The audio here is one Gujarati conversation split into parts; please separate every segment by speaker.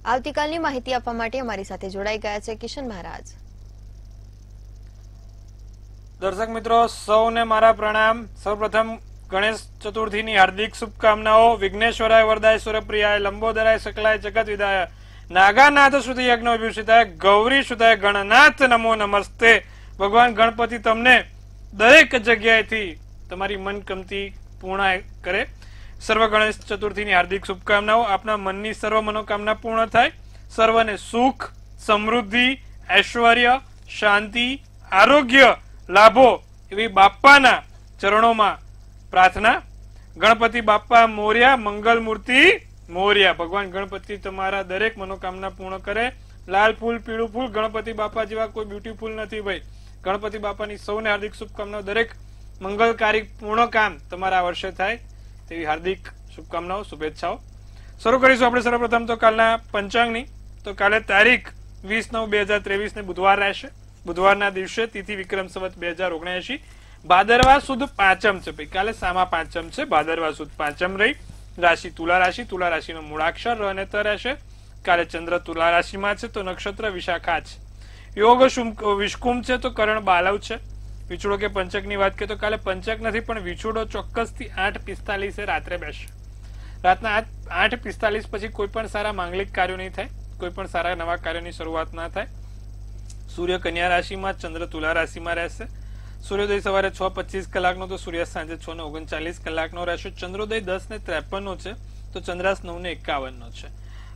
Speaker 1: આવતીકાલની માહિતી આપવા માટે અમારી સાથે જોડાઈ ગયા છે કિશન મહારાજ।
Speaker 2: દર્શક મિત્રો સૌને મારા પ્રણામ। સૌપ્રથમ ગણેશ ચતુર્થીની હાર્દિક શુભકામનાઓ। વિઘ્નેશ્વરાય વરદાય સુરપ્રિયાય લંબોદરાય સકલાય જગત વિદાય નાગાનાથ શ્રુતિ યજ્ઞ વિભૂષિતાય ગૌરી સુતાય ગણનાથ નમો નમસ્તે। ભગવાન ગણપતિ તમને દરેક જગ્યાએથી તમારી મનગમતી પૂર્ણ કરે। સર્વ ગણેશ ચતુર્થીની હાર્દિક શુભકામનાઓ। આપના મનની સર્વ મનોકામના પૂર્ણ થાય। સર્વને સુખ, સમૃદ્ધિ, ઐશ્વર્ય, શાંતિ, આરોગ્ય લાભો એવી બાપાના ચરણોમાં પ્રાર્થના। ગણપતિ બાપા મોર્યા, મંગલ મૂર્તિ મોર્યા। ભગવાન ગણપતિ તમારા દરેક મનોકામના પૂર્ણ કરે। લાલ ફૂલ, પીળું ફૂલ, ગણપતિ બાપા જેવા કોઈ બ્યુટીફુલ નથી ભાઈ। ગણપતિ બાપાની સૌને હાર્દિક શુભકામનાઓ। દરેક મંગલકારી પૂર્ણ કામ તમારા આ વર્ષે થાય તેવી હાર્દિક શુભકામનાઓ, શુભેચ્છાઓ। શરૂ કરીશું આપણે સર્વપ્રથમ તો કાલના પંચાંગની। તો કાલે તારીખ 20/9/2023 ને બુધવાર રહેશે। બુધવારના દિવસે તિથિ વિક્રમ સંવત 2079 ભાદરવા સુદ પાંચમ છે ભાઈ। કાલે સામા પાંચમ છે, ભાદરવા સુદ પાંચમ રહી। રાશિ તુલા રાશિ, તુલા રાશિનો મૂળાક્ષર ર અને ત રહેશે। કાલે ચંદ્ર તુલા રાશિમાં છે તો નક્ષત્ર વિશાખા છે। યોગ વિષ્કુમ છે તો કરણ બાલવ છે। વિછુડો કે પંચક ની વાત કરીએ તો કાલે પંચક નથી પણ વિછુડો ચોક્કસથી 8:45 રાત્રે બેસશે। રાતના 8:45 પછી કોઈ પણ સારા માંગલિક કાર્યો નહીં થાય, કોઈ પણ સારા નવા કાર્યોની શરૂઆત ના થાય। સૂર્ય કન્યા રાશિમાં, ચંદ્ર તુલા રાશિમાં રહેશે। સૂર્યોદય સવારે 6:25 કલાકનો તો સૂર્યાસ્ત સાંજે 6:39 કલાકનો રહેશે। ચંદ્રોદય 10:53 છે તો ચંદ્રાસ્ત 9:51 છે।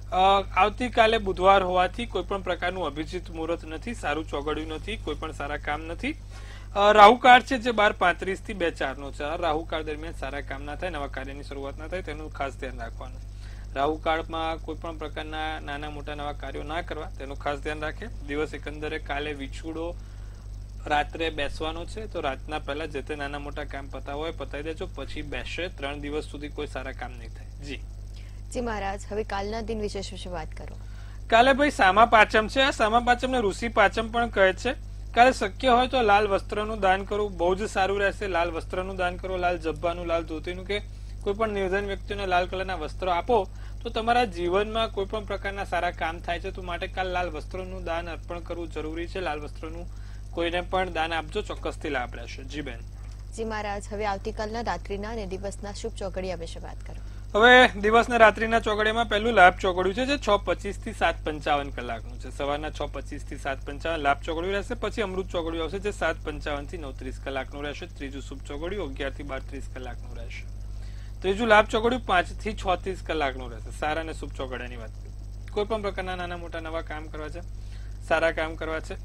Speaker 2: આવતીકાલે બુધવાર હોવાથી કોઈ પણ પ્રકારનું અભિજીત મુહૂર્ત નથી, સારું ચોગડ્યું નથી, કોઈ પણ સારા કામ નથી। રાહુકાળ છે જે 12:35 થી 2:04 છે। રાહુકાળ દરમિયાન સારા કામ ના થાય, નવા કાર્યની શરૂઆત ના થાય, તેનું ખાસ ધ્યાન રાખવાનું। રાહુકાળમાં કોઈ પણ પ્રકારના નાના મોટા નવા કાર્યો ના કરવા, તેનું ખાસ ધ્યાન રાખે। દિવસ એકંદરે કાલે વિછુડો રાત્રે બેસવાનો છે તો રાતના પહેલા જે તે નાના મોટા કામ પતાવો હોય પતાવી દેજો, પછી બેસશે। 3 દિવસ સુધી કોઈ સારા કામ નહીં થાય।
Speaker 1: જી મહારાજ, હવે કાલના દિન વિશેષ વિશે વાત કરો।
Speaker 2: કાલે ભાઈ સામા પાંચમ છે। આ સામા પાંચમને ઋષિ પાંચમ પણ કહે છે। કાલે શક્ય હોય તો લાલ વસ્ત્રનું દાન કરવું બહુ જ સારું રહેશે। લાલ વસ્ત્રનું દાન કરો, લાલ જબ્બાનું, લાલ ધોતીનું કે કોઈ પણ નિર્ધન વ્યક્તિને લાલ કલરના વસ્ત્રો આપો તો તમારા જીવનમાં કોઈ પણ પ્રકારના સારા કામ થાય છે। તો માટે કાલ લાલ વસ્ત્રોનું દાન અર્પણ કરવું જરૂરી છે। લાલ વસ્ત્રનું કોઈને પણ દાન આપજો, ચોક્કસથી લાભ રહેશે। જી બેન।
Speaker 1: જી મહારાજ, હવે આવતીકાલના રાત્રિના અને દિવસના શુભ ચોઘડિયા વિશે વાત કરો।
Speaker 2: હવે દિવસના રાત્રિના ચોઘડિયામાં પહેલું લાભ ચોઘડિયું છે જે 6:25 થી 7:55 કલાકનું છે। સવારના 6:25 થી 7:55 લાભ ચોઘડિયું રહેશે। પછી અમૃત ચોઘડિયું આવશે જે 7:55 થી 9:30 કલાકનું રહેશે। ત્રીજું શુભ ચોઘડિયું 11 થી 12:30 કલાકનું રહેશે। ત્રીજું લાભ ચોઘડિયું 5 થી 36 કલાકનું રહેશે। સારા અને શુભ ચોઘડિયાની વાત કરીએ, કોઈ પણ પ્રકારના નાના મોટા નવા કામ કરવા છે, સારા કામ કરવા છે,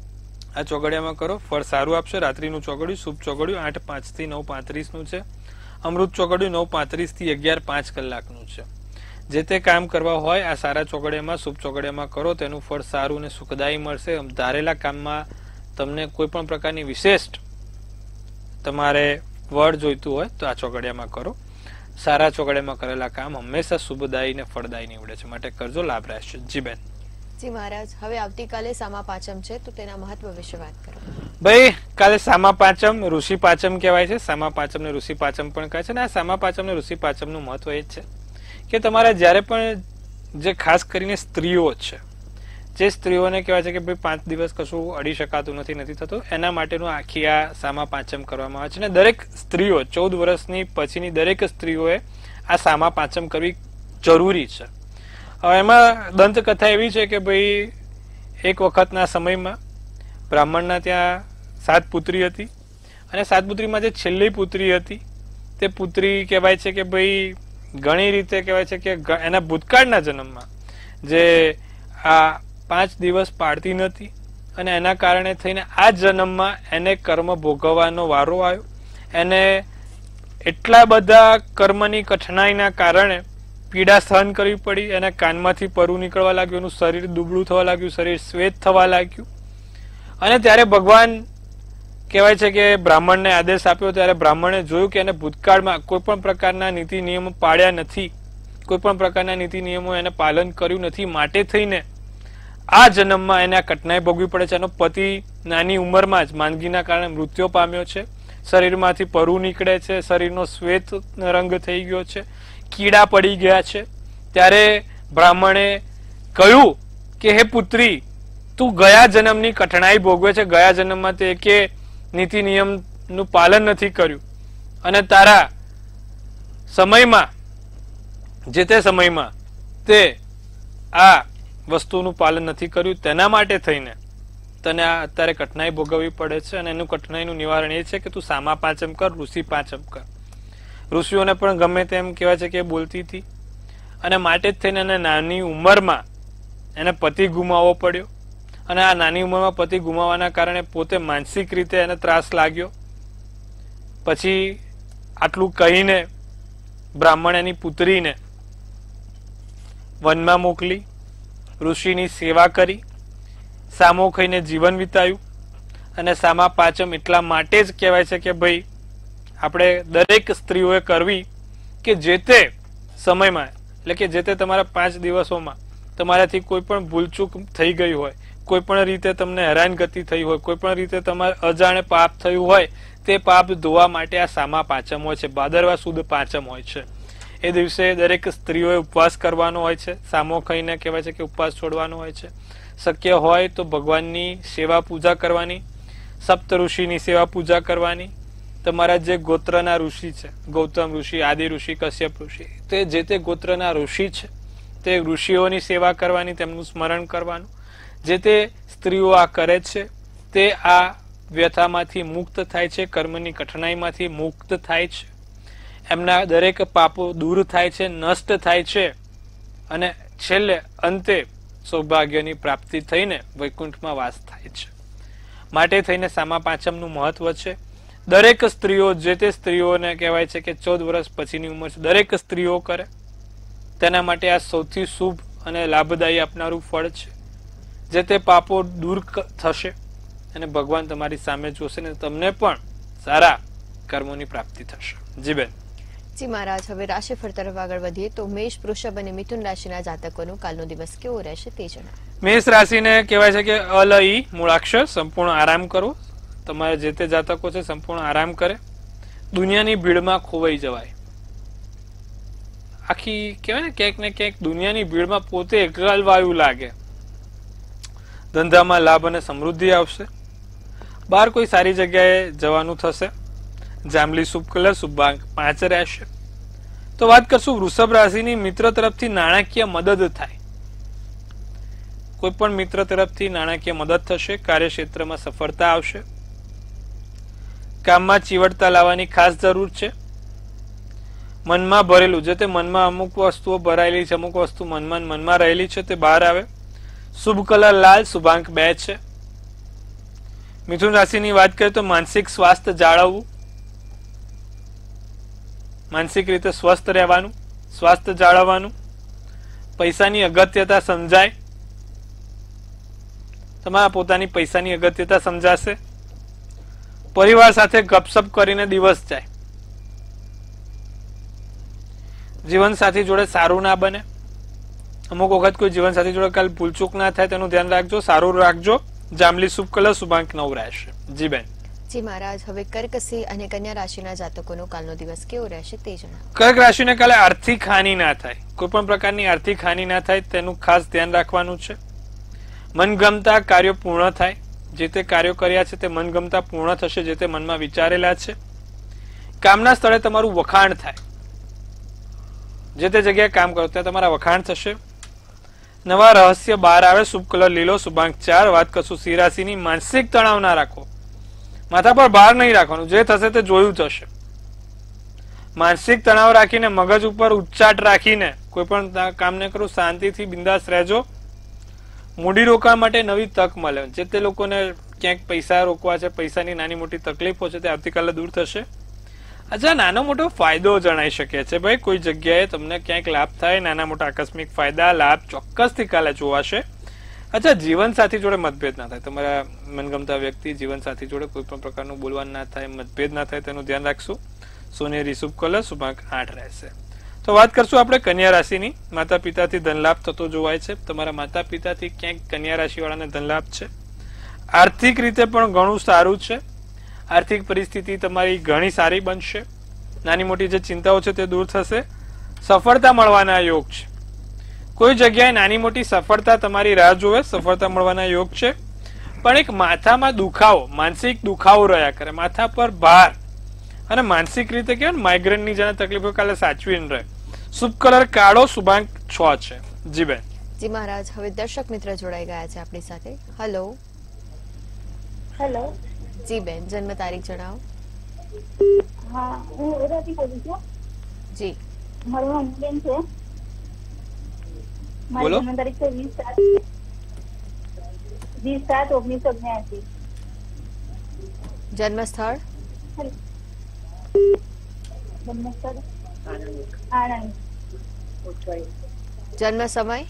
Speaker 2: આ ચોઘડિયામાં કરો, ફળ સારું આપશે। રાત્રિનું ચોઘડિયું શુભ ચોઘડિયું 8:05 થી 9:35 નું છે। અમૃત ચોઘડિયું 9:35 થી 11:05 કલાકનું છે। જે તે કામ કરવા હોય આ સારા ચોઘડિયામાં, શુભ ચોઘડિયામાં કરો, તેનું ફળ સારું અને સુખદાયી મળશે। ધારેલા કામમાં તમને કોઈ પણ પ્રકારની વિશેષ તમારે વળ જોઈતું હોય તો આ ચોઘડિયામાં કરો। સારા ચોઘડિયામાં કરેલા કામ હંમેશા શુભદાયી અને ફળદાયી નીવડે છે, માટે કરજો, લાભ રહેશે। જી બેન।
Speaker 1: જી મહારાજ, હવે આવતીકાલે સામા પાંચમ છે તો તેના મહત્વ વિશે વાત કરો।
Speaker 2: ભાઈ કાલે સામા પાંચમ ઋષિ પાંચમ કહેવાય છે। સામા પાંચમ ને ઋષિ પાંચમ પણ કહે છે ને આ સામા પાંચમ ને ઋષિ પાંચમ નું મહત્વ એ જ છે કે તમારા જયારે પણ જે ખાસ કરીને સ્ત્રીઓ છે, જે સ્ત્રીઓને કહેવાય છે કે ભાઈ 5 દિવસ કશું અડી શકાતું નથી થતું, એના માટેનું આખી આ સામા પાંચમ કરવામાં આવે છે। ને દરેક સ્ત્રીઓ 14 વર્ષની પછીની દરેક સ્ત્રીઓએ આ સામા પાંચમ કરવી જરૂરી છે। હવે એમાં દંતકથા એવી છે કે ભાઈ એક વખતના સમયમાં બ્રાહ્મણના ત્યાં 7 પુત્રી હતી અને 7 પુત્રીમાં જે છેલ્લી પુત્રી હતી તે પુત્રી કહેવાય છે કે ભાઈ ઘણી રીતે કહેવાય છે કે એના ભૂતકાળના જન્મમાં જે આ 5 દિવસ પાળતી નથી અને એના કારણે થઈને આ જન્મમાં એને કર્મ ભોગવવાનો વારો આવ્યો। એને એટલા બધા કર્મની કઠણાઈના કારણે પીડા સહન કરવી પડી। એના કાનમાંથી પરુ નીકળવા લાગ્યું, એનું શરીર દુબળું થવા લાગ્યું, શરીર શ્વેત થવા લાગ્યું। અને ત્યારે ભગવાન કહેવાય છે કે બ્રાહ્મણને આદેશ આપ્યો, ત્યારે બ્રાહ્મણે જોયું કે એને ભૂતકાળમાં કોઈ પણ પ્રકારના નીતિ નિયમો પાળ્યા નથી, કોઈ પણ પ્રકારના નીતિ નિયમો એને પાલન કર્યું નથી, માટે થઈને આ જન્મમાં એને આ કઠણાઈ ભોગવી પડે છે। એનો પતિ નાની ઉંમરમાં જ માંદગીના કારણે મૃત્યુ પામ્યો છે, શરીરમાંથી પરુ નીકળે છે, શરીરનો શ્વેત રંગ થઈ ગયો છે, કીડા પડી ગયા છે। ત્યારે બ્રાહ્મણે કહ્યું કે હે પુત્રી, તું ગયા જન્મની કઠણાઈ ભોગવે છે, ગયા જન્મમાં તે કે નીતિ નિયમ નું પાલન નથી કર્યું અને તારા સમયમાં જે તે સમયમાં તે આ વસ્તુનું પાલન નથી કર્યું, તેના માટે થઈને તને આ અત્યારે કઠણાઈ ભોગવવી પડે છે. અને એનું કઠણાઈનું નિવારણ એ છે કે તું સામા પાંચમ કર, ઋષિ પાંચમ કર. ઋષિઓને પણ ગમે તેમ કહેવાય છે કે બોલતી હતી અને માટે જ થઈને એને નાની ઉંમરમાં એને પતિ ગુમાવવો પડ્યો અને આ નાની ઉંમરમાં પતિ ગુમાવવાના કારણે પોતે માનસિક રીતે એને ત્રાસ લાગ્યો. પછી આટલું કહીને બ્રાહ્મણ એની પુત્રીને વનમાં મોકલી, ઋષિની સેવા કરી, સામો ખાઈને જીવન વિતાયું. અને સામા પાંચમ એટલા માટે જ કહેવાય છે કે ભાઈ આપણે દરેક સ્ત્રીઓએ કરવી કે જે તે સમયમાં, એટલે કે જે તે તમારા 5 દિવસોમાં તમારાથી કોઈ પણ ભૂલચૂક થઈ ગઈ હોય, કોઈ પણ રીતે તમને હેરાનગતિ થઈ હોય, કોઈ પણ રીતે તમારે અજાણે પાપ થયું હોય, તે પાપ ધોવા માટે આ સામા પાંચમ હોય છે. ભાદરવા સુદ પાંચમ હોય છે. એ દિવસે દરેક સ્ત્રીઓએ ઉપવાસ કરવાનો હોય છે. સામો ખાઈને કહેવાય છે કે ઉપવાસ છોડવાનો હોય છે. શક્ય હોય તો ભગવાનની સેવા પૂજા કરવાની, સપ્ત ઋષિની સેવા પૂજા કરવાની. તમારા જે ગોત્રના ઋષિ છે, ગૌતમ ઋષિ, આદિ ઋષિ, કશ્યપ ઋષિ, તે જે તે ગોત્રના ઋષિ છે તે ઋષિઓની સેવા કરવાની, તેમનું સ્મરણ કરવાનું. જે તે સ્ત્રીઓ આ કરે છે તે આ વ્યથામાંથી મુક્ત થાય છે, કર્મની કઠણાઈમાંથી મુક્ત થાય છે, એમના દરેક પાપો દૂર થાય છે, નષ્ટ થાય છે અને છેલ્લે અંતે સૌભાગ્યની પ્રાપ્તિ થઈને વૈકુંઠમાં વાસ થાય છે. માટે થઈને સામા પાંચમનું મહત્વ છે. દરેક સ્ત્રીઓ, જે તે સ્ત્રીઓને કહેવાય છે કે 14 વર્ષ પછીની ઉંમર છે, દરેક સ્ત્રીઓ કરે. તેના માટે આ સૌથી શુભ અને લાભદાયી આપનારું ફળ છે. જે તે પાપો દૂર થશે અને ભગવાન તમારી સામે જોશે ને તમને પણ સારા કર્મોની પ્રાપ્તિ થશે. જી બેન.
Speaker 1: જી મહારાજ, હવે રાશિફળ તરફ આગળ વધીએ તો મેષ, વૃષભ અને મિથુન રાશિના જાતકોનું કાલનો દિવસ કેવો રહેશે તે જણાવો.
Speaker 2: મેષ રાશિને કહેવાય છે કે અલઈ મૂળાક્ષર, સંપૂર્ણ આરામ કરો. તમારે જે તે જાતકો છે સંપૂર્ણ આરામ કરે. દુનિયાની ભીડમાં ખોવાઈ જવાય. આખી કહેવાય ને ક્યાંક ને ક્યાંક દુનિયાની ભીડમાં પોતે એકલવાયું લાગે. ધંધામાં લાભ અને સમૃદ્ધિ આવશે. બહાર કોઈ સારી જગ્યાએ જવાનું થશે. જાંબલી શુભ કલર, શુભાંક 5 રહેશે. તો વાત કરશું વૃષભ રાશિની. મિત્ર તરફથી નાણાકીય મદદ થાય. કોઈ પણ મિત્ર તરફથી નાણાકીય મદદ થશે. કાર્યક્ષેત્રમાં સફળતા આવશે. કામમાં ચીવટતા લાવવાની ખાસ જરૂર છે. મનમાં ભરેલું, જે તે મનમાં અમુક વસ્તુઓ ભરાયેલી છે, અમુક વસ્તુ મનમાં રહેલી છે તે બહાર આવે. શુભ કલર લાલ, શુભાંક 2 છે. મિથુન રાશિની વાત કરીએ તો માનસિક સ્વાસ્થ્ય જાળવવું, માનસિક રીતે સ્વસ્થ રહેવાનું, સ્વાસ્થ્ય જાળવવાનું. પૈસાની અગત્યતા સમજાય. તમારા પોતાની પૈસાની અગત્યતા સમજાશે. પરિવાર સાથે ગપસપ કરીને દિવસ જાય. જીવનસાથી જોડે સારું ના બને. અમુક વખત કોઈ જીવનસાથી જોડે કાલ ભૂલચૂક ના થાય તેનું ધ્યાન રાખજો. સારું રાખજો. જાંબલી શુભ કલર, શુભાંક 9 રહેશે. જી બેન.
Speaker 1: જી મહારાજ, હવે કર્ક, સિંહ અને કન્યા રાશિના જાતકોનો કાલનો દિવસ કેવો રહેશે તે જણાવો.
Speaker 2: કર્ક રાશિને કાલે આર્થિક હાનિ ના થાય. કોઈ પણ પ્રકારની આર્થિક હાનિ ના થાય તેનું ખાસ ધ્યાન રાખવાનું છે. મનગમતા કાર્યો પૂર્ણ થાય. જે તે કાર્યો કર્યા છે તે મનગમતા પૂર્ણ થશે, જે તે મનમાં વિચારેલા છે. કામના સ્થળે તમારું વખાણ થાય. જે તે જગ્યાએ કામ કરો ત્યાં તમારા વખાણ થશે. નવા રહસ્ય બહાર આવે. શુભ કલર લીલો, શુભાંક 4. વાત કરશું સિંહ રાશિની. માનસિક તણાવ ના રાખો. માથા પર ભાર નહીં રાખવાનું. જે થશે તે જોયું થશે. માનસિક તણાવ રાખીને, મગજ ઉપર ઉચ્ચાટ રાખીને કોઈ પણ કામને કરો. શાંતિથી બિંદાસ રહેજો. મૂડીરોકાણ માટે નવી તક મળે. જે તે લોકોને ક્યાંક પૈસા રોકવા છે, પૈસાની નાની મોટી તકલીફો છે તે આવતીકાલે દૂર થશે. અચ્છા, નાનો મોટો ફાયદો જણાઈ શકે છે ભાઈ. કોઈ જગ્યાએ તમને ક્યાંક લાભ થાય. નાના મોટા આકસ્મિક ફાયદા, લાભ ચોક્કસથી કાલે જોવાશે. અચ્છા, જીવનસાથી જોડે મતભેદ ના થાય. તમારા મનગમતા વ્યક્તિ જીવનસાથી જોડે કોઈ પણ પ્રકારનું બોલવાનું ના થાય, મતભેદ ના થાય તેનું ધ્યાન રાખશું. સોનેરી શુભ કલર, શુભાંક 8 રહેશે. તો વાત કરશું આપણે કન્યા રાશિની. માતા પિતાથી ધનલાભ થતો જોવાય છે. તમારા માતા પિતાથી ક્યાંક કન્યા રાશિ વાળાને ધનલાભ છે. આર્થિક રીતે પણ ઘણું સારું છે. આર્થિક પરિસ્થિતિ તમારી ઘણી સારી બનશે. નાની મોટી જે ચિંતાઓ છે તે દૂર થશે. સફળતા મળવાના યોગ છે. કોઈ જગ્યાએ નાની મોટી સફળતા તમારી રાહ જોવે, સફળતા મળવાના યોગ છે, પણ એક માથામાં દુખાવો, માનસિક દુખાવો રહ્યા કરે, માથા પર ભાર અને માનસિક રીતે કહેવાય ને માઇગ્રેન ની જેના તકલીફો કાલે સાચવીને રહે. શુભ કલર કાળો, શુભાંક 6 છે. જી બેન.
Speaker 1: જી મહારાજ, હવે દર્શક મિત્ર જોડાઈ ગયા છે આપણી સાથે. હેલો.
Speaker 3: હેલો.
Speaker 1: જી બેન, જન્મ તારીખ જણાવો.
Speaker 3: હા, હું ઓરાથી બોલું છું.
Speaker 1: જી.
Speaker 3: મારું નામ બેન છે.
Speaker 2: બોલો.
Speaker 3: મારી જન્મ તારીખ છે 20/7/1979.
Speaker 1: જન્મ સ્થળ?
Speaker 3: જન્મ સ્થળ આણંદ.
Speaker 1: જન્મ સમય?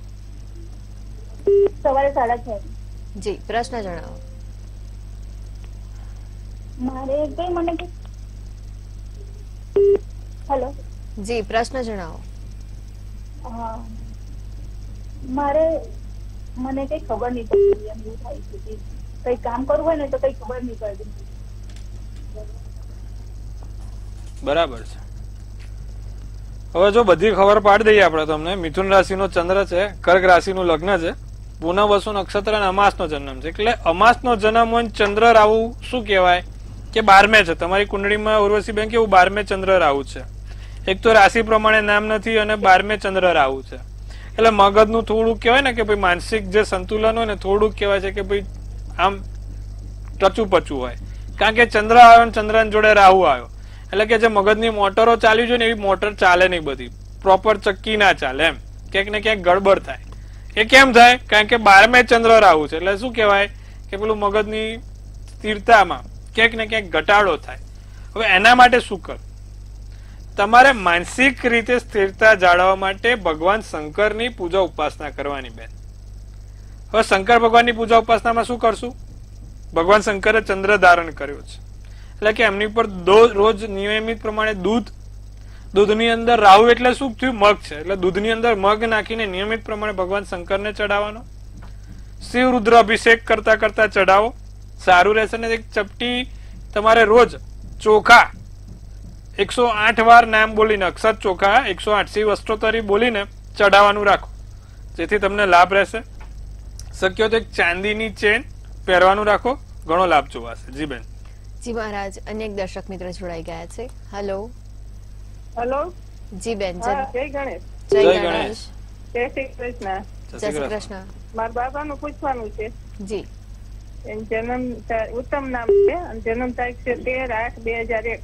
Speaker 3: સવારે 6:30.
Speaker 1: જી, પ્રશ્ન જણાવો.
Speaker 3: મારે કઈ મને હેલો.
Speaker 1: જી, પ્રશ્ન જણાવો.
Speaker 3: મારે મને કઈ ખબર નહીં પડતી, એમ એવું થાય છે કે કઈ કામ કરવું હોય ને તો કઈ ખબર નહીં પડતી.
Speaker 2: બરાબર છે. હવે જો બધી ખબર પાડી દઈએ આપણે તમને. મિથુન રાશિનો ચંદ્ર છે, કર્ક રાશિનું લગ્ન છે, પૂનમ વસુ નક્ષત્ર અને અમાસનો જન્મ છે. એટલે અમાસનો જન્મ હોય ચંદ્ર રાહુ શું કહેવાય કે 12મે છે. તમારી કુંડળીમાં ઉર્વશી બેન કેવું 12મે ચંદ્ર રાહુ છે. એક તો રાશિ પ્રમાણે નામ નથી અને 12મે ચંદ્ર રાહુ છે. એટલે મગજનું થોડુંક કહેવાય ને કે ભાઈ માનસિક જે સંતુલન હોય ને થોડુંક કહેવાય છે કે ભાઈ આમ ટચું પચું હોય. કારણ કે ચંદ્ર આવ્યો ને ચંદ્ર જોડે રાહુ આવ્યો એટલે કે જે મગજની મોટરો ચાલી જોઈએ ને એવી મોટર ચાલે નહીં, બધી પ્રોપર ચક્કી ના ચાલે, એમ ક્યાંક ને ક્યાંક ગડબડ થાય. એ કેમ થાય? કારણ કે 12મે ચંદ્ર રાહુ છે. એટલે શું કહેવાય કે પેલું મગજની સ્થિરતામાં ક્યાંક ને ક્યાંક ઘટાડો થાય. હવે એના માટે શું કર? તમારે માનસિક રીતે સ્થિરતા જાળવવા માટે ભગવાન શંકરની પૂજા ઉપાસના કરવાની બેન. હવે શંકર ભગવાનની પૂજા ઉપાસનામાં શું કરશું? ભગવાન શંકરે ચંદ્ર ધારણ કર્યો છે એટલે કે એમની પર રોજ નિયમિત પ્રમાણે દૂધની અંદર રાહુ એટલે શું થયું? મગ છે. એટલે દૂધની અંદર મગ નાખીને નિયમિત પ્રમાણે ભગવાન શંકરને ચડાવવાનો. શિવ રુદ્ર અભિષેક કરતા કરતા ચડાવો, સારું રહેશે. ને એક ચપટી તમારે રોજ ચોખા 108 વાર નામ બોલીને, અક્ષર ચોખા 108 શિવ અષ્ટોત્તરી બોલીને ચડાવવાનું રાખો, જેથી તમને લાભ રહેશે. શક્ય તો એક ચાંદીની ચેન પહેરવાનું રાખો, ઘણો લાભ જોવાશે. જી બેન.
Speaker 1: જી મહારાજ, અનેક દર્શક મિત્ર જોડાઈ ગયા છે. હેલો.
Speaker 3: હેલો.
Speaker 1: જી બેન.
Speaker 3: જય ગણેશ.
Speaker 1: જય
Speaker 2: જય
Speaker 1: ગણેશ.
Speaker 3: જય શ્રી કૃષ્ણ.
Speaker 1: જય શ્રી કૃષ્ણ.
Speaker 3: મારા બાબાનું પૂછવાનું છે.
Speaker 1: જી.
Speaker 3: એનું જન્મ ઉત્તમ નામ છે અને જન્મ તારીખ છે 13/8/2001.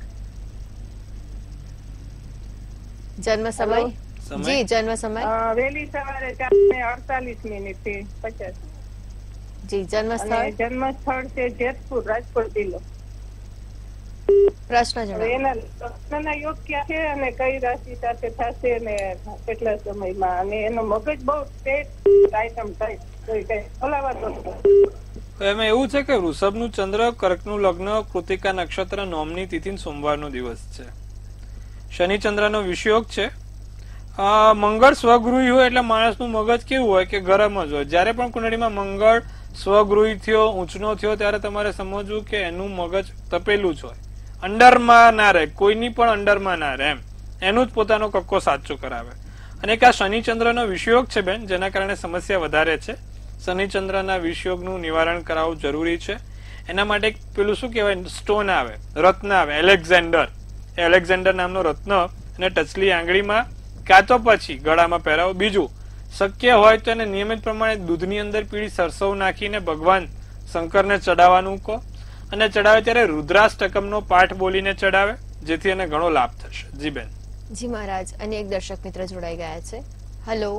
Speaker 1: જન્મ સમય? જી, જન્મ સમય?
Speaker 3: વહેલી સવારે 4:48 થી 50.
Speaker 1: જી, જન્મ
Speaker 3: અને
Speaker 1: સ્થળ?
Speaker 3: જન્મ સ્થળ છે જેતપુર, રાજકોટ જિલ્લો.
Speaker 1: પ્રશ્ન જણાવો.
Speaker 3: એના લગ્નના યોગ ક્યાં છે અને કઈ રાશિ સાથે થશે ને કેટલા સમયમાં, અને એનો મગજ બહુ આઈટમ ટાઈપ કોઈ કઈ બોલાવાતો નથી.
Speaker 2: એમાં એવું છે કે વૃષભનું ચંદ્ર, કર્કનું લગ્ન, કૃતિકા નક્ષત્ર, નોમની તિથિ, સોમવારનો દિવસ છે. શનિ ચંદ્રનો વિષયોગ છે. મંગળ સ્વગૃહી હોય એટલે માણસનું મગજ કેવું હોય કે ગરમ જ હોય. જયારે પણ કુંડળીમાં મંગળ સ્વગૃહી થયો, ઊંચનો થયો, ત્યારે તમારે સમજવું કે એનું મગજ તપેલું જ હોય, અંડરમાં ના રહે, કોઈની પણ અંડરમાં ના રહે, એમ એનું જ પોતાનો કક્કો સાચો કરાવે. અને એક આ શનિચંદ્રનો વિષયોગ છે બેન, જેના કારણે સમસ્યા વધારે છે. શનિચંદ્રના વિષયોગનું નિવારણ કરાવવું જરૂરી છે. એના માટે પેલું શું કહેવાય, સ્ટોન આવે, રત્ન આવે, એલેક્ઝાન્ડર નામનો રત્ન અને ટચલી આંગળીમાં કાં તો પછી ગળામાં પહેરાવો. બીજું, શક્ય હોય તો એને નિયમિત પ્રમાણે દૂધની અંદર પીળી સરસવ નાખીને ભગવાન શંકરને ચડાવવાનું કહો. અને ચડાવે ત્યારે રુદ્રાષ્ટકમનો પાઠ બોલીને ચડાવે, જેથી એને ઘણો લાભ થશે. જી બેન.
Speaker 1: જી મહારાજ, અને એક દર્શક મિત્ર જોડાઈ ગયા છે. હેલો.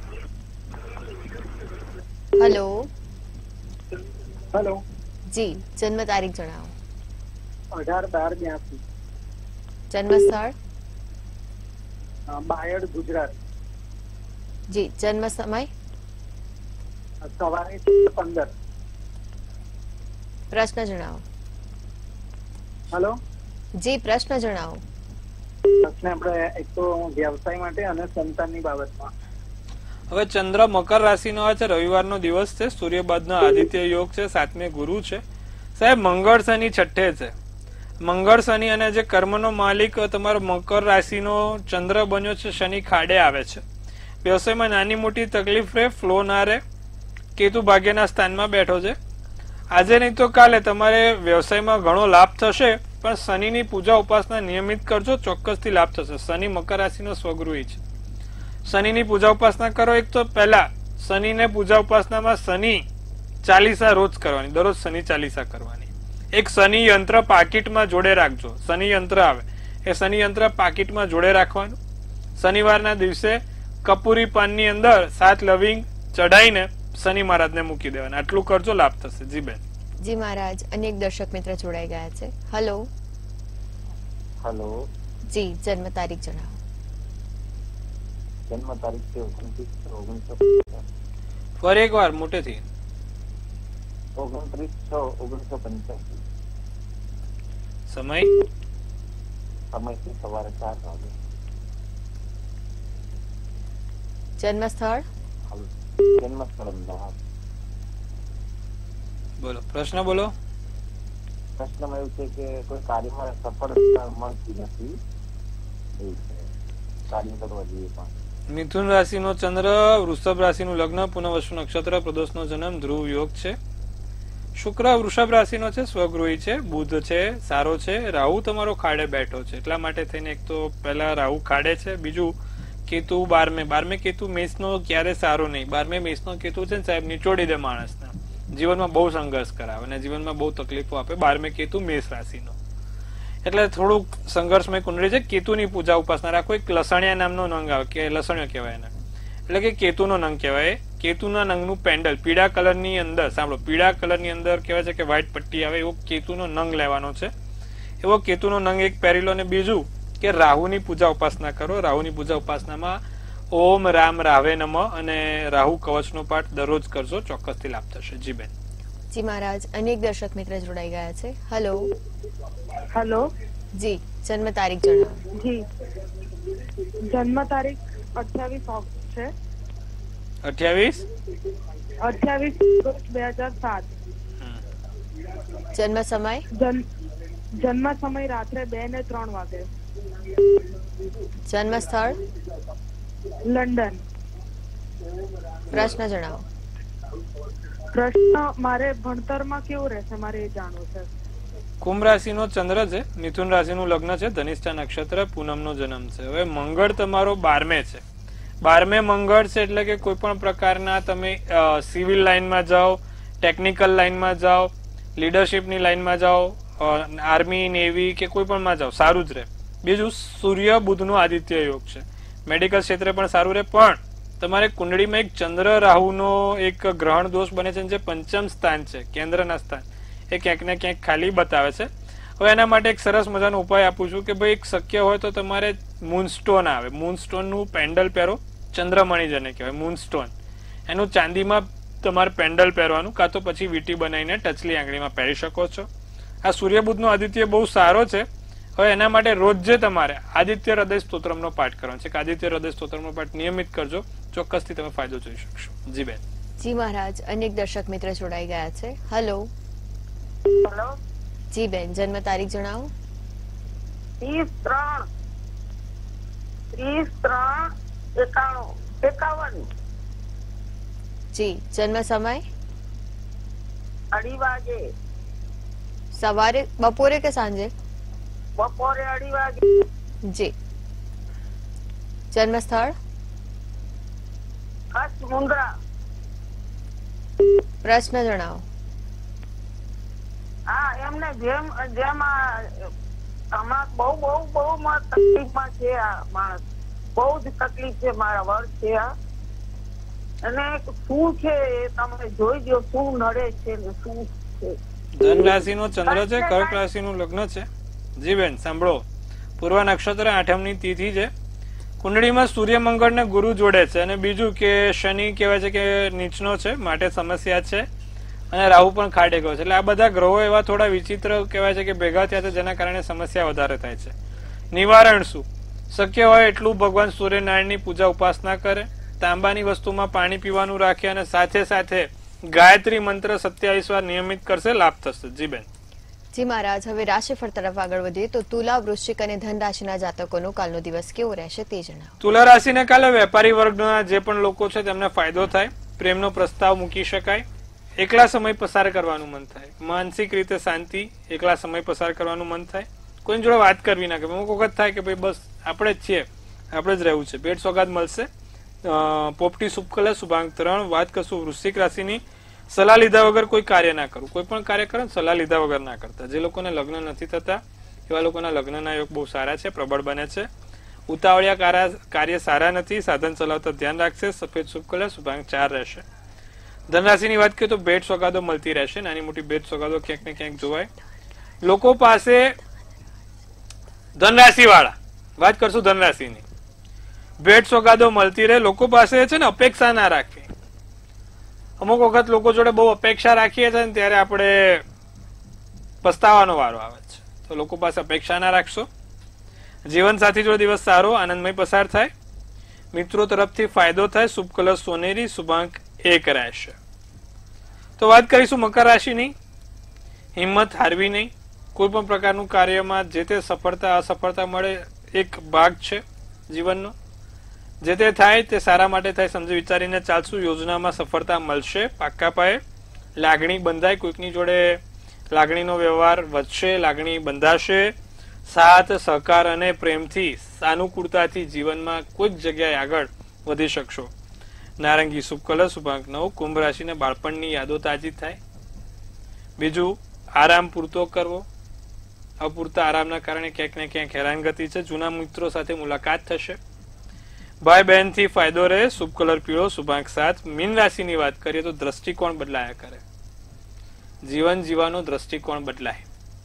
Speaker 1: હેલો.
Speaker 3: હેલો.
Speaker 1: જી, જન્મ તારીખ જણાવો.
Speaker 3: 18/12/82.
Speaker 1: જન્મ સ્થળ?
Speaker 3: બાયડ, ગુજરાત.
Speaker 1: જી, જન્મ સમય?
Speaker 3: સવારે 15.
Speaker 1: પ્રશ્ન જણાવો.
Speaker 3: હેલો.
Speaker 1: જી, પ્રશ્ન જણાવો.
Speaker 3: પ્રશ્ન આપણે એક તો વ્યવસાય માટે અને સંતાનની બાબતમાં.
Speaker 2: હવે ચંદ્ર મકર રાશિનો આવે છે, રવિવારનો દિવસ છે, સૂર્યબાદનો આદિત્ય યોગ છે, 7મે ગુરુ છે. સાહેબ મંગળ શનિ છઠ્ઠે છે. મંગળ શનિ અને જે કર્મનો માલિક તમારો મકર રાશિનો ચંદ્ર બન્યો છે, શનિ ખાડે આવે છે. વ્યવસાયમાં નાની મોટી તકલીફ રહે, ફ્લો ના રહે. કેતુ ભાગ્યના સ્થાનમાં બેઠો છે. આજે નહીં તો કાલે તમારે વ્યવસાયમાં ઘણો લાભ થશે, પણ શનિની પૂજા ઉપાસના નિયમિત કરજો, ચોક્કસથી લાભ થશે. શનિ મકર રાશિનો સ્વગૃહી છે. શનિની પૂજા ઉપાસના કરો. એક તો પહેલા શનિને પૂજા ઉપાસનામાં શનિ ચાલીસા રોજ કરવાની, દરરોજ શનિ ચાલીસા કરવાની. એક શનિ યંત્ર પાકીટમાં જોડે રાખજો. શનિ યંત્ર આવે એ શનિ યંત્ર પાકીટમાં જોડે રાખવાનું. શનિવારના દિવસે કપૂરી પાનની અંદર 7 લવિંગ ચઢાઈને શનિ મહારાજને મૂકી દેવાના. આટલું કરજો, લાભ થશે. જી બેન.
Speaker 1: જી મહારાજ, અનેક દર્શક મિત્ર જોડાઈ ગયા છે. હેલો.
Speaker 4: હેલો.
Speaker 1: જી, જન્મ તારીખ જણાવો.
Speaker 4: જન્મ તારીખ છે 29/6/1950.
Speaker 2: ફરી એકવાર મોટેથી.
Speaker 4: 29/6/1985.
Speaker 2: સમય
Speaker 4: સમય છે સવારે 4 વાગે.
Speaker 1: જન્મ સ્થળ?
Speaker 4: જન્મ સ્થળ અમદાવાદ.
Speaker 2: બોલો, પ્રશ્ન બોલો.
Speaker 4: પ્રશ્નમાં એવું છે કે કોઈ કાર્યમાં સફળતા મળતી નથી, એવું છે. કાર્ય કરવા જોઈએ પણ.
Speaker 2: મિથુન રાશિનો ચંદ્ર, વૃષભ રાશિનું લગ્ન, પુનઃવસુ નક્ષત્ર, પ્રદોષનો જન્મ, ધ્રુવ યોગ છે. શુક્ર વૃષભ રાશિનો છે, સ્વગૃહી છે. બુધ છે, સારો છે. રાહુ તમારો ખાડે બેઠો છે, એટલા માટે થઈને એક તો પહેલા રાહુ ખાડે છે, બીજું કેતુ 12મે કેતુ મેષનો ક્યારે સારો નહીં. 12મે મેષનો કેતુ છે ને સાહેબ, નિચોડી દે માણસને, જીવનમાં બહુ સંઘર્ષ કરાવે અને જીવનમાં બહુ તકલીફો આપે. 12મે કેતુ મેષ રાશિનો, એટલે થોડુંક સંઘર્ષમય કુંડળી છે. કેતુની પૂજા ઉપાસના રાખો. એક લસણિયા નામનો નંગ આવે, કે લસણિયો કહેવાય એને, એટલે કે કેતુનો નંગ કહેવાય. કેતુના નંગનું પેન્ડલ પીળા કલરની અંદર, સાંભળો, પીળા કલરની અંદર કહેવાય છે કે વ્હાઈટ પટ્ટી આવે, એવો કેતુનો નંગ લેવાનો છે. એવો કેતુનો નંગ એક પહેરી લો. અને બીજું કે રાહુની પૂજા ઉપાસના કરો. રાહુની પૂજા ઉપાસનામાં ઓમ રામ રાવે નમઃ અને રાહુ કવચનો પાઠ દરરોજ કરજો, ચોક્કસથી લાભ થશે. જી બેન.
Speaker 1: જી મહારાજ, અનેક દર્શક મિત્ર જોડાઈ ગયા છે. હેલો.
Speaker 3: હેલો.
Speaker 1: જી, જન્મ તારીખ જણાવો.
Speaker 3: જી, જન્મ તારીખ 28 ઓગસ્ટ છે. 28/8/2007.
Speaker 1: જન્મ સમય?
Speaker 3: જન્મ સમય રાત્રે 2 ને 3 વાગે.
Speaker 1: જન્મ સ્થળ?
Speaker 3: લંડન.
Speaker 1: પ્રશ્ન જણાવો.
Speaker 3: પ્રશ્ન મારે ભણતરમાં કેવું રહેશે મારે એ જાણવું છે.
Speaker 2: કુંભ રાશિનો ચંદ્ર છે, મિથુન રાશિનું લગ્ન છે, ધનિષ્ઠા નક્ષત્ર, પૂનમનો જન્મ છે. હવે મંગળ તમારો 12મે છે. 12મે મંગળ છે એટલે કે કોઈ પણ પ્રકારના તમે સિવિલ લાઈનમાં જાઓ, ટેકનિકલ લાઈનમાં જાઓ, લીડરશીપની લાઈનમાં જાઓ, આર્મી નેવી કે કોઈ પણમાં જાઓ, સારું જ રહે. બીજું સૂર્ય બુધનો આદિત્ય યોગ છે. મેડિકલ ક્ષેત્રે પણ સારું રહે. પણ તમારે કુંડળીમાં એક ચંદ્ર રાહુનો એક ગ્રહણ દોષ બને છે, જે પંચમ સ્થાન છે, કેન્દ્રના સ્થાન, એ ક્યાંક ને ક્યાંક ખાલી બતાવે છે. હવે એના માટે એક સરસ મજાનો ઉપાય આપું છું કે ભાઈ, એક શક્ય હોય તો તમારે મૂનસ્ટોન આવે, મૂનસ્ટોનનું પેન્ડલ પહેરો. ચંદ્રમણી જેને કહેવાય, મૂનસ્ટોન, એનું ચાંદીમાં તમારે પેન્ડલ પહેરવાનું, કાં તો પછી વીંટી બનાવીને ટચલી આંગળીમાં પહેરી શકો છો. આ સૂર્યબુધનો આદિત્ય બહુ સારો છે. હવે એના માટે રોજ જે તમારે આદિત્ય હૃદય સ્તોત્રમનો પાઠ કરવાનો છે, કે આદિત્ય હૃદય સ્તોત્રમનો પાઠ નિયમિત કરજો, ચોક્કસથી તમે ફાયદો જોઈ શકશો. જી બેન.
Speaker 1: જી મહારાજ, અનેક દર્શક મિત્ર જોડાઈ ગયા છે. હેલો.
Speaker 3: હેલો.
Speaker 1: જી બેન, જન્મ તારીખ જણાવો.
Speaker 3: 30/3/51.
Speaker 1: જી, જન્મ સમય?
Speaker 3: 2:30 વાગે.
Speaker 1: સવારે, બપોરે કે સાંજે?
Speaker 3: બપોરે 2:30 વાગે.
Speaker 1: જી. જન્મ સ્થળ?
Speaker 3: કચ્છ મુંદ્રા.
Speaker 1: પ્રશ્ન જણાવો.
Speaker 3: હા, એમને જેમ હમણાં બહુ તકલીફમાં છે આ માણસ, બહુ જ તકલીફ છે. મારા વર્ગ છે આ, અને શું છે એ તમે જોઈ દો, શું નડે છે ને શું છે.
Speaker 2: ધન રાશિનો ચંદ્ર છે, કર્ક રાશિનું લગ્ન છે. જી બેન, સાંભળો, પૂર્વ નક્ષત્ર 8મની તિથિ છે. કુંડળીમાં સૂર્ય મંગળ ને ગુરુ જોડે છે, અને બીજું કે શનિ કહેવાય છે કે નીચનો છે, માટે સમસ્યા છે, અને રાહુ પણ ખાડે ગયો છે. એટલે આ બધા ગ્રહો એવા થોડા વિચિત્ર કહેવાય છે કે ભેગા થયા છે, જેના કારણે સમસ્યા વધારે થાય છે. નિવારણ શું? શક્ય હોય એટલું ભગવાન સૂર્યનારાયણની પૂજા ઉપાસના કરે, તાંબાની વસ્તુમાં પાણી પીવાનું રાખે, અને સાથે સાથે ગાયત્રી મંત્ર 27 વાર નિયમિત કરશે, લાભ થશે. જી બેન.
Speaker 1: જી મહારાજ, હવે રાશિફળ તરફ આગળ વધીએ તો તુલા, વૃશ્ચિક અને ધન રાશિના જાતકોનો કાલનો દિવસ કેવો રહેશે તે જણાવો.
Speaker 2: તુલા રાશિને કાલે વેપારી વર્ગના જે પણ લોકો છે તેમને ફાયદો થાય, પ્રેમનો પ્રસ્તાવ મૂકી શકાય, એકલા સમય પસાર કરવાનું મન થાય, માનસિક રીતે શાંતિ, એકલા સમય પસાર કરવાનું મન થાય, કોઈ જોડે વાત કરવી ના કે અમુક વખત થાય કે ભાઈ બસ આપણે જ છીએ, આપણે જ રહેવું છે. ભેટ સોગાદ મળશે. પોપટી શુભ કલર, શુભાંક 3. વાત કરશું વૃશ્ચિક રાશિની. સલાહ લીધા વગર કોઈ કાર્ય ના કરવું. કોઈ પણ કાર્ય કરો સલાહ લીધા વગર ના કરતા. જે લોકોને લગ્ન નથી થતા એવા લોકોના લગ્નના યોગ બહુ સારા છે, પ્રબળ બને છે. ઉતાવળિયા કાર્ય સારા નથી. સાધન ચલાવતા ધ્યાન રાખશે. સફેદ શુભ કલર, શુભાંક 4 રહેશે. ધનરાશિની વાત કરીએ તો ભેટ સોગાદો મળતી રહેશે. નાની મોટી ભેટ સોગાદો ક્યાંક ને ક્યાંક જોવાય. લોકો પાસે ધનરાશિ વાળા, વાત કરશું ધનરાશિની, ભેટ સોગાદો મળતી રહે. લોકો પાસે છે ને અપેક્ષા ના રાખવી. અમુક વખત લોકો જોડે બહુ અપેક્ષા રાખીએ છીએ ત્યારે આપણે પસ્તાવાનો વારો આવે છે. તો લોકો પાસે અપેક્ષા ના રાખશો. જીવન સાથી જોડે દિવસ સારો આનંદમય પસાર થાય. મિત્રો તરફથી ફાયદો થાય. શુભ કલર સોનેરી, શુભાંક 1 રહેશે. તો વાત કરીશું મકર રાશિની. હિંમત હારવી નહીં. કોઈ પણ પ્રકારનું કાર્યમાં જે તે સફળતા અસફળતા મળે એક ભાગ છે જીવનનો. જે તે થાય તે સારા માટે થાય. સમજી વિચારીને ચાલશું. યોજનામાં સફળતા મળશે પાક્કા પાયે. લાગણી બંધાય. કોઈકની જોડે લાગણીનો વ્યવહાર વધશે, લાગણી બંધાશે. સાથ સહકાર અને પ્રેમથી, સાનુકૂળતાથી જીવનમાં કોઈક જગ્યાએ આગળ વધી શકશો. નારંગી શુભ કલર, શુભાંક 9. કુંભ રાશિને બાળપણની યાદો તાજી થાય. બીજું, આરામ પૂરતો કરવો. અપૂરતા આરામના કારણે ક્યાંક ને ક્યાંક હેરાનગતિ છે. જૂના મિત્રો સાથે મુલાકાત થશે. ભાઈ બહેન થી ફાયદો રહે. શુભ કલર પીળો, શુભાંક 7. મીન રાશિની વાત કરીએ તો દ્રષ્ટિકોણ બદલાયા કરે. જીવન જીવવાનો દ્રષ્ટિકોણ બદલાય.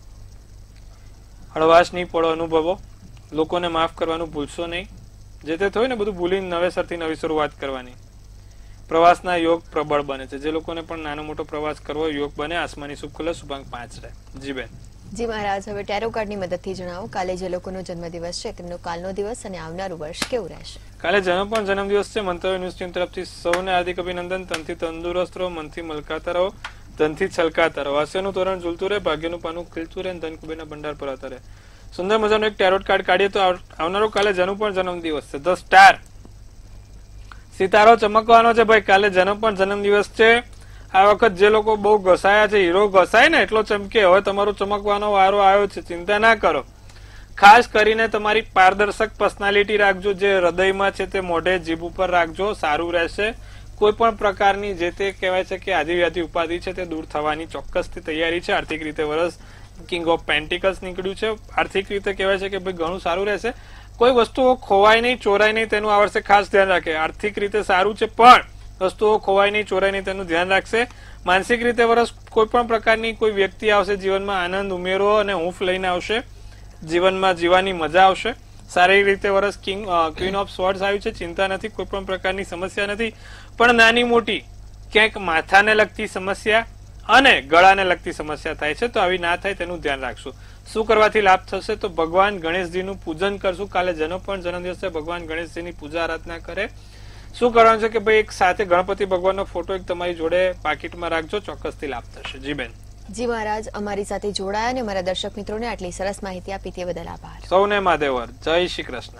Speaker 2: હળવાશની પળો અનુભવો. લોકોને માફ કરવાનું ભૂલશો નહીં. જે તે થયું ને બધું ભૂલીને નવેસરથી નવી શરૂઆત કરવાની. પ્રવાસના યોગ પ્રબળ બને છે. જે લોકોને પણ નાનો મોટો પ્રવાસ કરવો યોગ બને. આસમાની શુભ કલર, શુભાંક 5 રહે. જી બેન.
Speaker 1: જી મહારાજ, હવે ટેરો કાર્ડની મદદથી જણાવો કાલે જે લોકોનો જન્મદિવસ છે તેમનો કાલનો દિવસ અને આવનારું વર્ષ કેવું રહેશે.
Speaker 2: કાલે જન્મદિવસ છે. મંતવ્ય ન્યૂઝ ટીમ તરફથી સૌને હાર્દિક અભિનંદન. તનથી તંદુરસ્ત રહો, મનથી મલકાતા રહો, ધનથી છલકાતા રહો. હાસ્યનું તોરણ ઝૂલતું રહે, ભાગ્યનું પાનું ખીલતું રહે, ધન કુબેરના ભંડાર ભરાતા રહે. સુંદર મજાનો એક ટેરોટ કાર્ડ કાઢીએ તો આવનારો કાલે જનું પણ જન્મદિવસ છે. ધ સ્ટાર, સિતારો ચમકવાનો છે ભાઈ. કાલે જનું પણ જન્મદિવસ છે. આ વખત જે લોકો બહુ ઘસાયા છે, હીરો ઘસાય ને એટલો ચમકે. હવે તમારો ચમકવાનો વારો આવ્યો છે. ચિંતા ના કરો. ખાસ કરીને તમારી પારદર્શક પર્સનાલિટી રાખજો. જે હૃદયમાં છે તે મોઢે જીભ ઉપર રાખજો. સારું રહેશે. કોઈ પણ પ્રકારની જે તે કહેવાય છે કે આદિવ્યાધિ ઉપાધિ છે તે દૂર થવાની ચોક્કસથી તૈયારી છે. આર્થિક રીતે વર્ષ કિંગ ઓફ પેન્ટિકલ્સ નીકળ્યું છે. આર્થિક રીતે કહેવાય છે કે ભાઈ ઘણું સારું રહેશે. કોઈ વસ્તુઓ ખોવાય નહીં, ચોરાય નહીં તેનું આ વર્ષે ખાસ ધ્યાન રાખે. આર્થિક રીતે સારું છે પણ વસ્તુઓ ખોવાય નહીં, ચોરાય નહીં તેનું ધ્યાન રાખશે. માનસિક રીતે વર્ષ કોઈ પણ પ્રકારની કોઈ વ્યક્તિ આવશે જીવનમાં, આનંદ ઉમેરો અને હૂંફ લઈને આવશે. જીવનમાં જીવવાની મજા આવશે. શારીરિક રીતે વર્ષ ક્વીન ઓફ સ્વોર્ડ્સ આવ્યું છે. ચિંતા નથી, કોઈ પણ પ્રકારની સમસ્યા નથી. પણ નાની મોટી ક્યાંક માથાને લગતી સમસ્યા અને ગળાને લગતી સમસ્યા થાય છે. તો આવી ના થાય તેનું ધ્યાન રાખશું. શું કરવાથી લાભ થશે તો ભગવાન ગણેશજીનું પૂજન કરશું. કાલે જેનો પણ જન્મદિવસ છે ભગવાન ગણેશજીની પૂજા આરાધના કરે. શું કરવાનું છે કે ભાઈ એક સાથે ગણપતિ ભગવાનનો ફોટો એક તમારી જોડે પાકીટમાં રાખજો. ચોક્કસથી લાભ થશે. જી બેન.
Speaker 1: જી મહારાજ, અમારી સાથે જોડાયા અને અમારા દર્શક મિત્રોને આટલી સરસ માહિતી આપી તે બદલ આભાર.
Speaker 2: સૌને મહાદેવર. જય શ્રી કૃષ્ણ.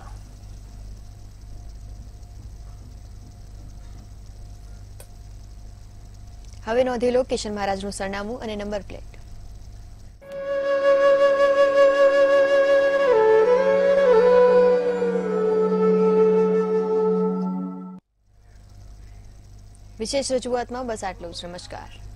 Speaker 1: હવે નોંધી લો કિશન મહારાજનું સરનામું અને નંબર પ્લેટ. વિશેષ રજૂઆતમાં બસ આટલું જ. નમસ્કાર.